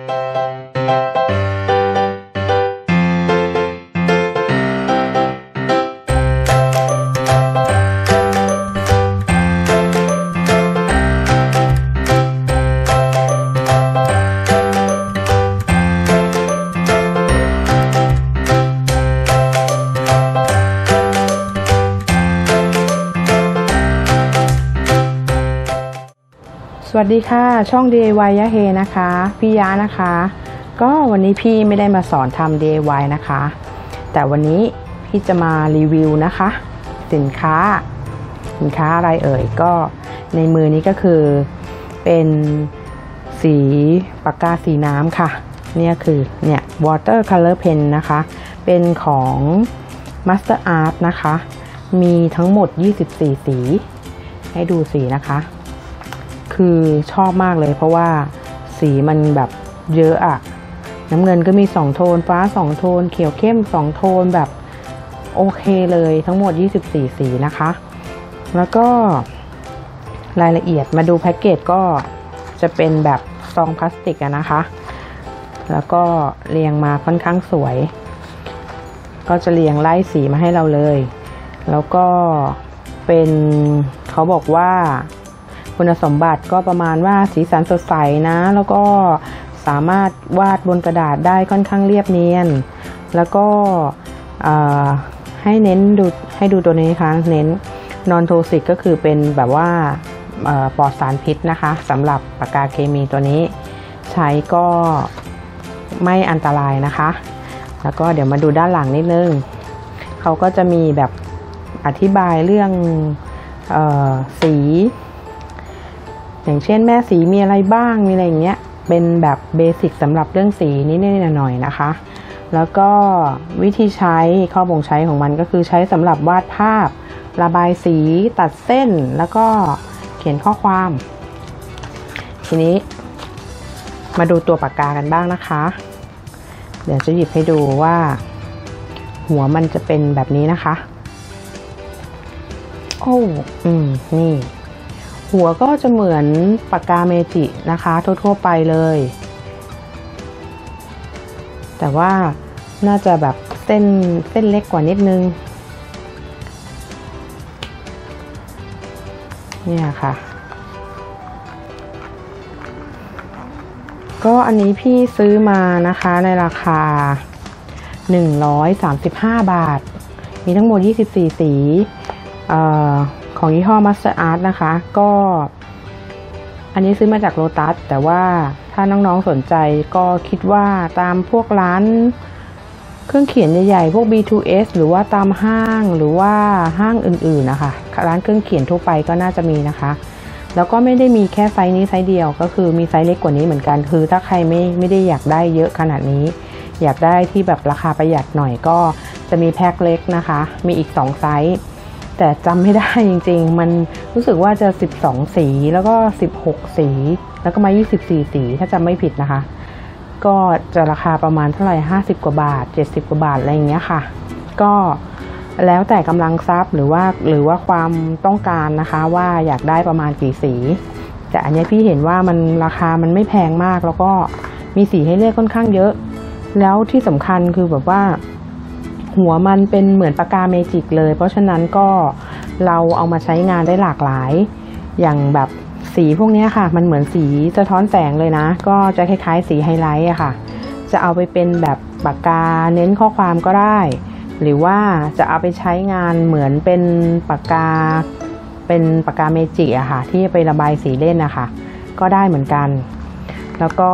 สวัสดีค่ะช่อง DIY ยะเฮนะคะพี่ยะนะคะก็วันนี้พี่ไม่ได้มาสอนทำ DIY นะคะแต่วันนี้พี่จะมารีวิวนะคะสินค้าอะไรเอ่ยก็ในมือนี้ก็คือเป็นสีปากกาสีน้ำค่ะเนี่ยคือเนี่ย water color pen นะคะเป็นของ Master Art นะคะมีทั้งหมด24สีให้ดูสีนะคะคือชอบมากเลยเพราะว่าสีมันแบบเยอะอะน้ำเงินก็มี2โทนฟ้า2โทนเขียวเข้ม2โทนแบบโอเคเลยทั้งหมด24สีนะคะแล้วก็รายละเอียดมาดูแพ็กเกจก็จะเป็นแบบซองพลาสติกนะคะแล้วก็เรียงมาค่อนข้างสวยก็จะเรียงไล่สีมาให้เราเลยแล้วก็เป็นเขาบอกว่าคุณสมบัติก็ประมาณว่าสีสันสดใสนะแล้วก็สามารถวาดบนกระดาษได้ค่อนข้างเรียบเนียนแล้วก็ให้ดูตัวนี้ค่ะเน้น non toxic ก็คือเป็นแบบว่าปลอดสารพิษนะคะสำหรับปากกาเคมีตัวนี้ใช้ก็ไม่อันตรายนะคะแล้วก็เดี๋ยวมาดูด้านหลังนิดนึงเขาก็จะมีแบบอธิบายเรื่องสีอย่างเช่นแม่สีมีอะไรบ้างมีอะไรอย่างเงี้ยเป็นแบบเบสิกสำหรับเรื่องสีนิดๆหน่อยๆนะคะแล้วก็วิธีใช้ข้อบ่งใช้ของมันก็คือใช้สำหรับวาดภาพระบายสีตัดเส้นแล้วก็เขียนข้อความทีนี้มาดูตัวปากกากันบ้างนะคะเดี๋ยวจะหยิบให้ดูว่าหัวมันจะเป็นแบบนี้นะคะโอ้นี่หัวก็จะเหมือนปากกาเมจินะคะทั่วๆไปเลยแต่ว่าน่าจะแบบเส้นเล็กกว่านิดนึงเนี่ยค่ะก็อันนี้พี่ซื้อมานะคะในราคา135 บาทมีทั้งหมด24สีของยี่ห้อ Master Art นะคะก็อันนี้ซื้อมาจากโลตัสแต่ว่าถ้าน้องๆสนใจก็คิดว่าตามพวกร้านเครื่องเขียนใหญ่ๆพวก B2S หรือว่าตามห้างหรือว่าห้างอื่นๆนะคะร้านเครื่องเขียนทั่วไปก็น่าจะมีนะคะแล้วก็ไม่ได้มีแค่ไซส์นี้ไซส์เดียวก็คือมีไซส์เล็กกว่านี้เหมือนกันคือถ้าใครไม่ได้อยากได้เยอะขนาดนี้อยากได้ที่แบบราคาประหยัดหน่อยก็จะมีแพ็คเล็กนะคะมีอีก2ไซส์แต่จำไม่ได้จริงๆมันรู้สึกว่าจะ12สีแล้วก็16สีแล้วก็มา24สีถ้าจำไม่ผิดนะคะก็จะราคาประมาณเท่าไหร่50 กว่าบาท70 กว่าบาทอะไรอย่างเงี้ยค่ะก็แล้วแต่กำลังทรัพย์หรือว่าความต้องการนะคะว่าอยากได้ประมาณกี่สีแต่อันนี้พี่เห็นว่ามันราคามันไม่แพงมากแล้วก็มีสีให้เลือกค่อนข้างเยอะแล้วที่สำคัญคือแบบว่าหัวมันเป็นเหมือนปากกาเมจิกเลยเพราะฉะนั้นก็เราเอามาใช้งานได้หลากหลายอย่างแบบสีพวกนี้ค่ะมันเหมือนสีสะท้อนแสงเลยนะก็จะคล้ายๆสีไฮไลท์อะค่ะจะเอาไปเป็นแบบปากกาเน้นข้อความก็ได้หรือว่าจะเอาไปใช้งานเหมือนเป็นปากกาเมจิกอะค่ะที่ไประบายสีเล่นนะคะก็ได้เหมือนกันแล้วก็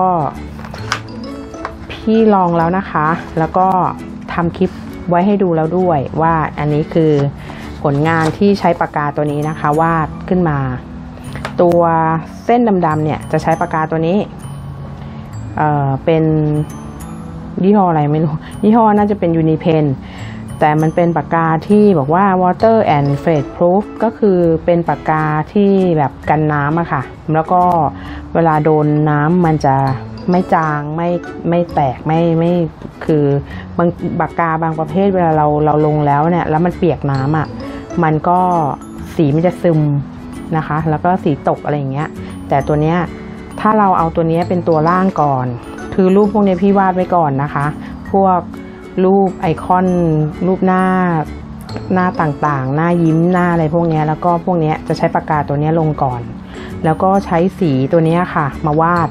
พี่ลองแล้วนะคะแล้วก็ทำคลิปไว้ให้ดูแล้วด้วยว่าอันนี้คือผลงานที่ใช้ปากกาตัวนี้นะคะวาดขึ้นมาตัวเส้นดำๆเนี่ยจะใช้ปากกาตัวนี้เป็นยี่ห้ออะไรไม่รู้ยี่ห้อน่าจะเป็น Unipen แต่มันเป็นปากกาที่บอกว่า water and fade proof ก็คือเป็นปากกาที่แบบกันน้ำอะค่ะแล้วก็เวลาโดนน้ำมันจะไม่จางไม่แตกไม่คือบางปากกาบางประเภทเวลาเราลงแล้วเนี่ยแล้วมันเปียกน้ำอ่ะมันก็สีมันจะซึมนะคะแล้วก็สีตกอะไรอย่างเงี้ยแต่ตัวเนี้ยถ้าเราเอาตัวนี้เป็นตัวล่างก่อนคือรูปพวกนี้พี่วาดไว้ก่อนนะคะ พวกรูปไอคอนรูปหน้าต่างๆหน้ายิ้มหน้าอะไรพวกนี้แล้วก็พวกนี้จะใช้ปากกาตัวนี้ลงก่อนแล้วก็ใช้สีตัวนี้ค่ะมาวาด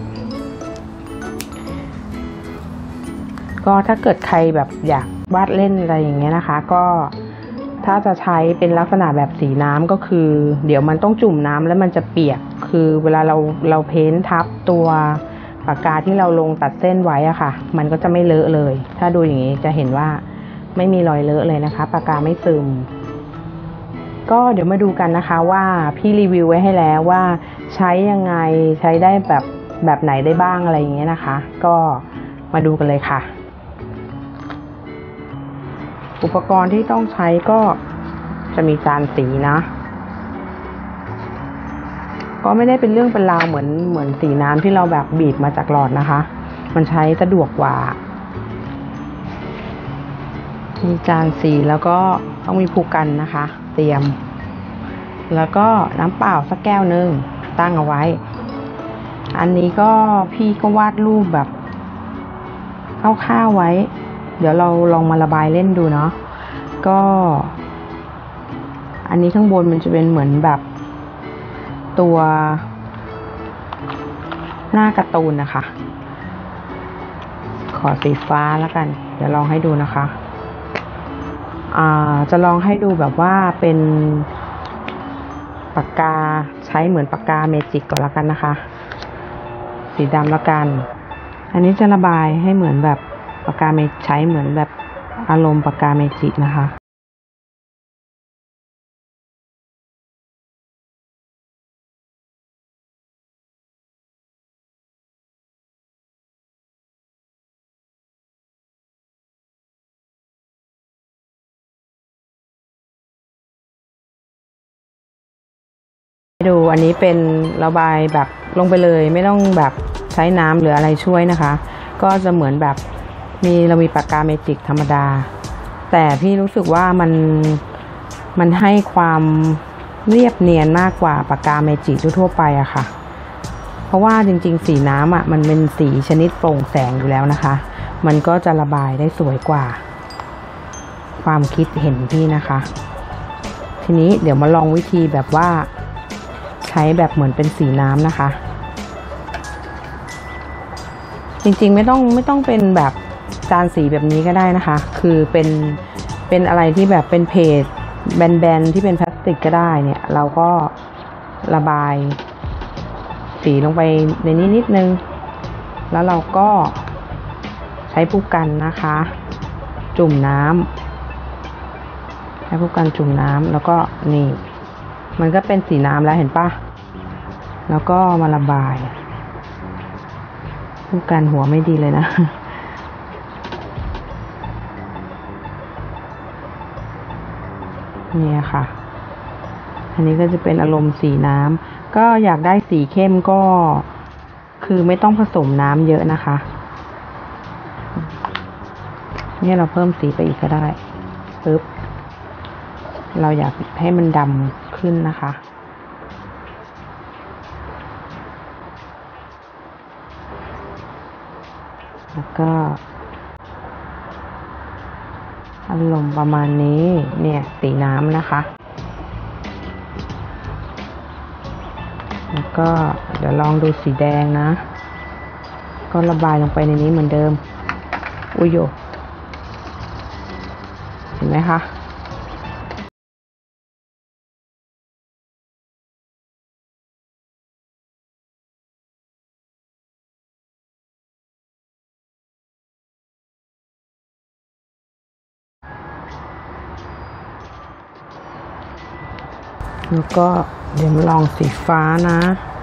ก็ถ้าเกิดใครแบบอยากวาดเล่นอะไรอย่างเงี้ยนะคะก็ถ้าจะใช้เป็นลักษณะแบบสีน้ำก็คือเดี๋ยวมันต้องจุ่มน้ำแล้วมันจะเปียกคือเวลาเราเพ้นทับตัวปากกาที่เราลงตัดเส้นไว้อะค่ะมันก็จะไม่เลอะเลยถ้าดูอย่างนี้จะเห็นว่าไม่มีรอยเลอะเลยนะคะปากกาไม่ซึมก็เดี๋ยวมาดูกันนะคะว่าพี่รีวิวไว้ให้แล้วว่าใช้ยังไงใช้ได้แบบไหนได้บ้างอะไรอย่างเงี้ยนะคะก็มาดูกันเลยค่ะอุปกรณ์ที่ต้องใช้ก็จะมีจานสีนะก็ไม่ได้เป็นเรื่องเป็นราวเหมือนสีน้ำที่เราแบบบีบมาจากหลอดนะคะมันใช้สะดวกกว่ามีจานสีแล้วก็ต้องมีภูกันนะคะเตรียมแล้วก็น้ำเปล่าสักแก้วนึงตั้งเอาไว้อันนี้ก็พี่ก็วาดรูปแบบคร่าวๆไว้เดี๋ยวเราลองมาระบายเล่นดูเนาะก็อันนี้ข้างบนมันจะเป็นเหมือนแบบตัวหน้าการ์ตูนนะคะขอสีฟ้าแล้วกันเดี๋ยวลองให้ดูนะคะจะลองให้ดูแบบว่าเป็นปากกาใช้เหมือนปากกาเมจิกก่อนแล้วกันนะคะสีดำแล้วกันอันนี้จะระบายให้เหมือนแบบปากกาเมจิใช้เหมือนแบบอารมณ์ปากกาเมจินะคะดูอันนี้เป็นระบายแบบลงไปเลยไม่ต้องแบบใช้น้ำหรืออะไรช่วยนะคะก็จะเหมือนแบบเรามีปากกาเมจิกธรรมดาแต่พี่รู้สึกว่ามันให้ความเรียบเนียนมากกว่าปากกาเมจิกทั่วไปอะค่ะเพราะว่าจริงๆสีน้ำอะมันเป็นสีชนิดโปร่งแสงอยู่แล้วนะคะมันก็จะระบายได้สวยกว่าความคิดเห็นพี่นะคะทีนี้เดี๋ยวมาลองวิธีแบบว่าใช้แบบเหมือนเป็นสีน้ำนะคะจริงๆไม่ต้องเป็นแบบจานสีแบบนี้ก็ได้นะคะคือเป็นอะไรที่แบบเป็นเพจแบนๆที่เป็นพลาสติกก็ได้เนี่ยเราก็ระบายสีลงไปในนี้นิดนึงแล้วเราก็ใช้ผู้กันนะคะจุ่มน้ำใช้ผู้กันจุ่มน้ำแล้วก็นี่มันก็เป็นสีน้ำแล้วเห็นปะแล้วก็มาระบายผู้กันหัวไม่ดีเลยนะนี่ค่ะอันนี้ก็จะเป็นอารมณ์สีน้ำก็อยากได้สีเข้มก็คือไม่ต้องผสมน้ำเยอะนะคะเนี่ยเราเพิ่มสีไปอีกก็ได้ปึ๊บเราอยากให้มันดำขึ้นนะคะแล้วก็อารมณ์ประมาณนี้เนี่ยสีน้ำนะคะแล้วก็เดี๋ยวลองดูสีแดงนะก็ระบายลงไปในนี้เหมือนเดิมอุ้ยโยเห็นไหมคะแล้วก็เดี๋ยวมาลองสีฟ้านะ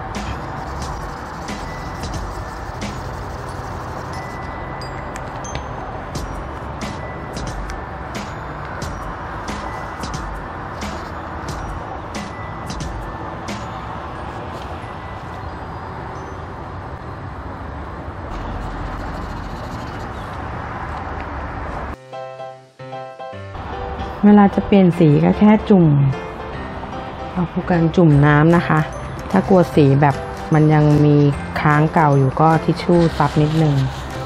เวลาจะเปลี่ยนสีก็แค่จุ่มเอาผู้กันจุ่มน้ำนะคะถ้ากลัวสีแบบมันยังมีค้างเก่าอยู่ก็ทิชชู่ซับนิดนึง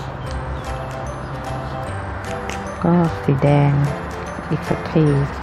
ก็สีแดงอีกสักที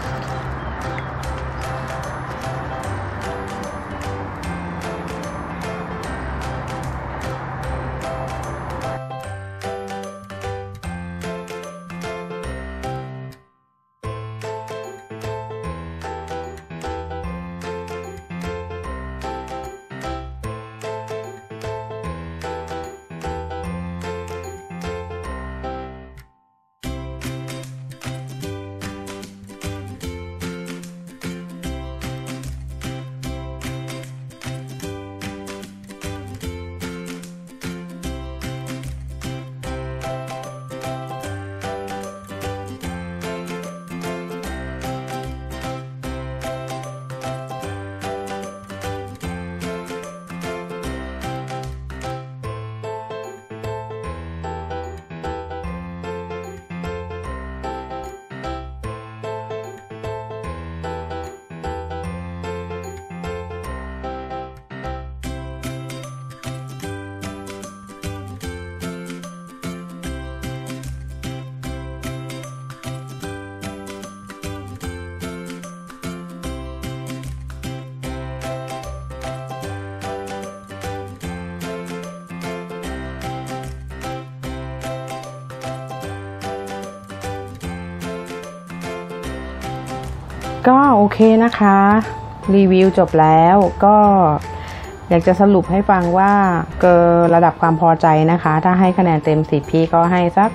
ก็โอเคนะคะรีวิวจบแล้วก็อยากจะสรุปให้ฟังว่าเกินระดับความพอใจนะคะถ้าให้คะแนนเต็ม10พี่ก็ให้สัก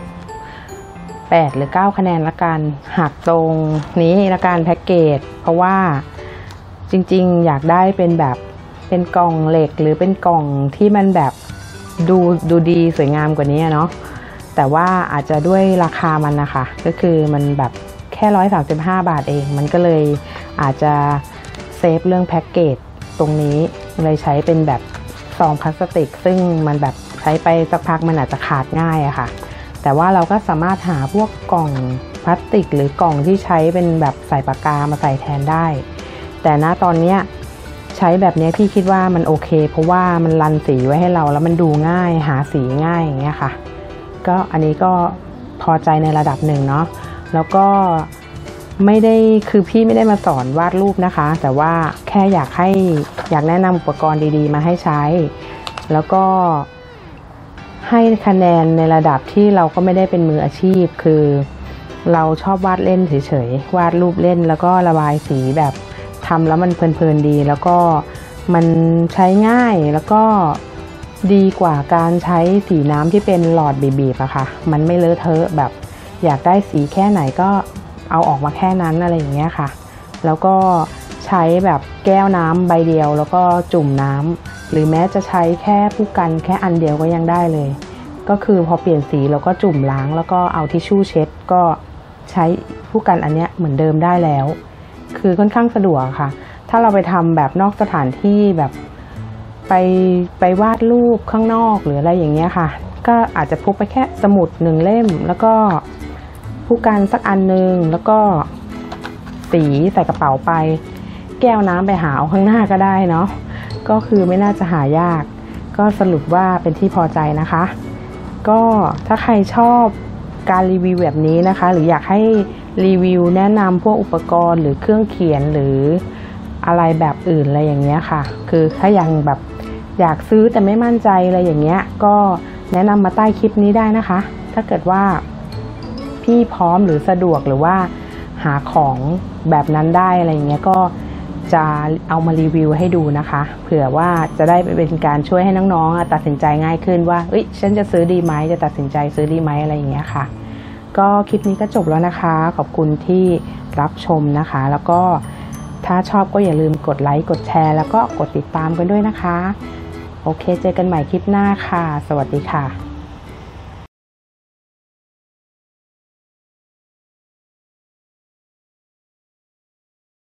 8หรือ9คะแนนละกันหักตรงนี้ละกันแพ็กเกจเพราะว่าจริงๆอยากได้เป็นแบบเป็นกล่องเหล็กหรือเป็นกล่องที่มันแบบดูดีสวยงามกว่านี้เนาะแต่ว่าอาจจะด้วยราคามันนะคะก็คือมันแบบแค่135 บาทเองมันก็เลยอาจจะเซฟเรื่องแพ็กเกจตรงนี้เลยใช้เป็นแบบซองพลาสติกซึ่งมันแบบใช้ไปสักพักมันอาจจะขาดง่ายอะค่ะแต่ว่าเราก็สามารถหาพวกกล่องพลาสติกหรือกล่องที่ใช้เป็นแบบใส่ปากกามาใส่แทนได้แต่ณตอนเนี้ยใช้แบบนี้พี่คิดว่ามันโอเคเพราะว่ามันรันสีไว้ให้เราแล้วมันดูง่ายหาสีง่ายอย่างเงี้ยค่ะก็อันนี้ก็พอใจในระดับหนึ่งเนาะแล้วก็ไม่ได้คือพี่ไม่ได้มาสอนวาดรูปนะคะแต่ว่าแค่อยากแนะนำอุปกรณ์ดีๆมาให้ใช้แล้วก็ให้คะแนนในระดับที่เราก็ไม่ได้เป็นมืออาชีพคือเราชอบวาดเล่นเฉยๆวาดรูปเล่นแล้วก็ระบายสีแบบทำแล้วมันเพลินๆดีแล้วก็มันใช้ง่ายแล้วก็ดีกว่าการใช้สีน้ำที่เป็นหลอดบีบๆอะค่ะมันไม่เลอะเทอะแบบอยากได้สีแค่ไหนก็เอาออกมาแค่นั้นอะไรอย่างเงี้ยค่ะแล้วก็ใช้แบบแก้วน้ำใบเดียวแล้วก็จุ่มน้ำหรือแม้จะใช้แค่ผู้กันแค่อันเดียวก็ยังได้เลยก็คือพอเปลี่ยนสีแล้วก็จุ่มล้างแล้วก็เอาทิชชู่เช็ดก็ใช้ผู้กันอันเนี้ยเหมือนเดิมได้แล้วคือค่อนข้างสะดวกค่ะถ้าเราไปทำแบบนอกสถานที่แบบไปวาดรูปข้างนอกหรืออะไรอย่างเงี้ยค่ะก็อาจจะพกไปแค่สมุด1 เล่มแล้วก็ผู้กันสักอันนึงแล้วก็สีใส่กระเป๋าไปแก้วน้ำไปหาเอาข้างหน้าก็ได้เนาะก็คือไม่น่าจะหายากก็สรุปว่าเป็นที่พอใจนะคะก็ถ้าใครชอบการรีวิวแบบนี้นะคะหรืออยากให้รีวิวแนะนำพวกอุปกรณ์หรือเครื่องเขียนหรืออะไรแบบอื่นอะไรอย่างเงี้ยค่ะคือถ้ายังแบบอยากซื้อแต่ไม่มั่นใจอะไรอย่างเงี้ยก็แนะนำมาใต้คลิปนี้ได้นะคะถ้าเกิดว่าพี่พร้อมหรือสะดวกหรือว่าหาของแบบนั้นได้อะไรอย่างเงี้ยก็จะเอามารีวิวให้ดูนะคะเผื่อว่าจะได้เป็นการช่วยให้น้องๆตัดสินใจง่ายขึ้นว่าฉันจะซื้อดีไหมจะตัดสินใจซื้อดีไหมอะไรอย่างเงี้ยค่ะก็คลิปนี้ก็จบแล้วนะคะขอบคุณที่รับชมนะคะแล้วก็ถ้าชอบก็อย่าลืมกดไลค์กดแชร์แล้วก็กดติดตามกันด้วยนะคะโอเคเจอกันใหม่คลิปหน้าค่ะสวัสดีค่ะ